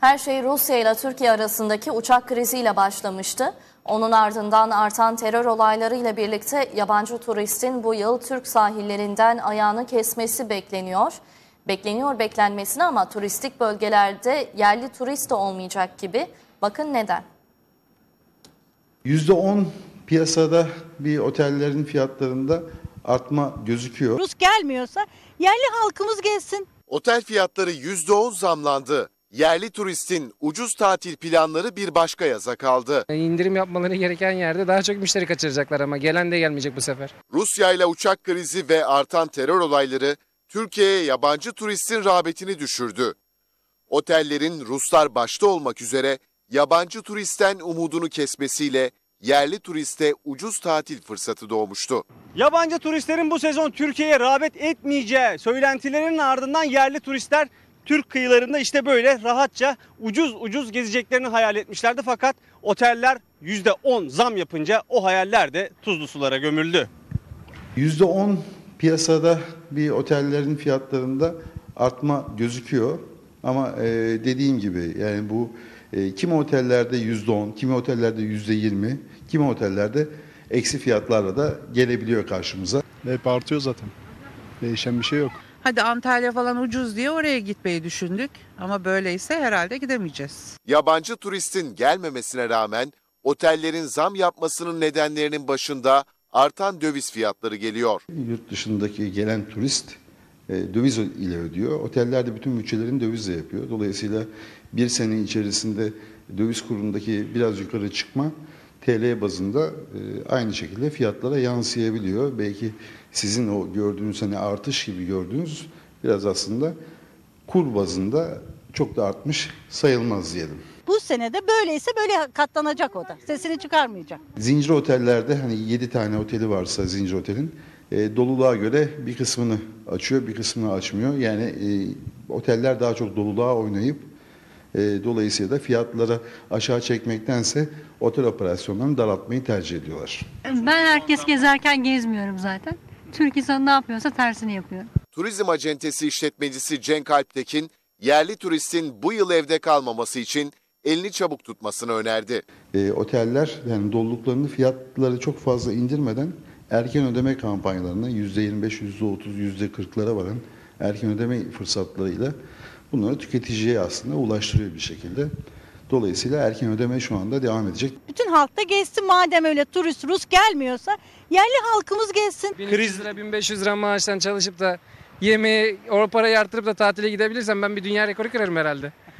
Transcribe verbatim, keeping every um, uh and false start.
Her şey Rusya ile Türkiye arasındaki uçak kriziyle başlamıştı. Onun ardından artan terör olaylarıyla birlikte yabancı turistin bu yıl Türk sahillerinden ayağını kesmesi bekleniyor. Bekleniyor beklenmesine ama turistik bölgelerde yerli turist de olmayacak gibi. Bakın neden? yüzde on piyasada bir otellerin fiyatlarında artma gözüküyor. Rus gelmiyorsa yerli halkımız gelsin. Otel fiyatları yüzde on zamlandı. Yerli turistin ucuz tatil planları bir başka yaza kaldı. İndirim yapmaları gereken yerde daha çok müşteri kaçıracaklar ama gelen de gelmeyecek bu sefer. Rusya ile uçak krizi ve artan terör olayları Türkiye'ye yabancı turistin rağbetini düşürdü. Otellerin Ruslar başta olmak üzere yabancı turistten umudunu kesmesiyle yerli turiste ucuz tatil fırsatı doğmuştu. Yabancı turistlerin bu sezon Türkiye'ye rağbet etmeyeceği söylentilerinin ardından yerli turistler Türk kıyılarında işte böyle rahatça ucuz ucuz gezeceklerini hayal etmişlerdi. Fakat oteller yüzde on zam yapınca o hayaller de tuzlu sulara gömüldü. yüzde on piyasada bir otellerin fiyatlarında artma gözüküyor. Ama e, dediğim gibi yani bu e, kimi otellerde yüzde on, kimi otellerde yüzde yirmi, kimi otellerde eksi fiyatlarla da gelebiliyor karşımıza. Hep artıyor zaten. Değişen bir şey yok. Hadi Antalya falan ucuz diye oraya gitmeyi düşündük ama böyleyse herhalde gidemeyeceğiz. Yabancı turistin gelmemesine rağmen otellerin zam yapmasının nedenlerinin başında artan döviz fiyatları geliyor. Yurt dışındaki gelen turist e, döviz ile ödüyor. Oteller de bütün bütçelerini dövizle yapıyor. Dolayısıyla bir sene içerisinde döviz kurundaki biraz yukarı çıkma T L bazında e, aynı şekilde fiyatlara yansıyabiliyor. Belki sizin o gördüğünüz hani artış gibi gördüğünüz biraz aslında kur bazında çok da artmış sayılmaz diyelim. Bu sene de böyleyse böyle katlanacak o da. Sesini çıkarmayacak. Zincir otellerde hani yedi tane oteli varsa zincir otelin e, doluluğa göre bir kısmını açıyor, bir kısmını açmıyor. Yani e, oteller daha çok doluluğa oynayıp e, dolayısıyla da fiyatları aşağı çekmektense otel operasyonlarını daraltmayı tercih ediyorlar. Ben herkes gezerken gezmiyorum zaten. Türk insanı ne yapıyorsa tersini yapıyor. Turizm acentesi işletmecisi Cenk Alptekin, yerli turistin bu yıl evde kalmaması için elini çabuk tutmasını önerdi. E, oteller yani doluluklarını fiyatları çok fazla indirmeden erken ödeme kampanyalarına yüzde yirmi beş, yüzde otuz, yüzde kırklara varan erken ödeme fırsatlarıyla bunları tüketiciye aslında ulaştırıyor bir şekilde. Dolayısıyla erken ödeme şu anda devam edecek. Bütün halk da gezsin madem öyle turist Rus gelmiyorsa yerli halkımız gelsin. bin üç yüz lira bin beş yüz lira maaştan çalışıp da yemeği o parayı artırıp da tatile gidebilirsem ben bir dünya rekoru kırarım herhalde.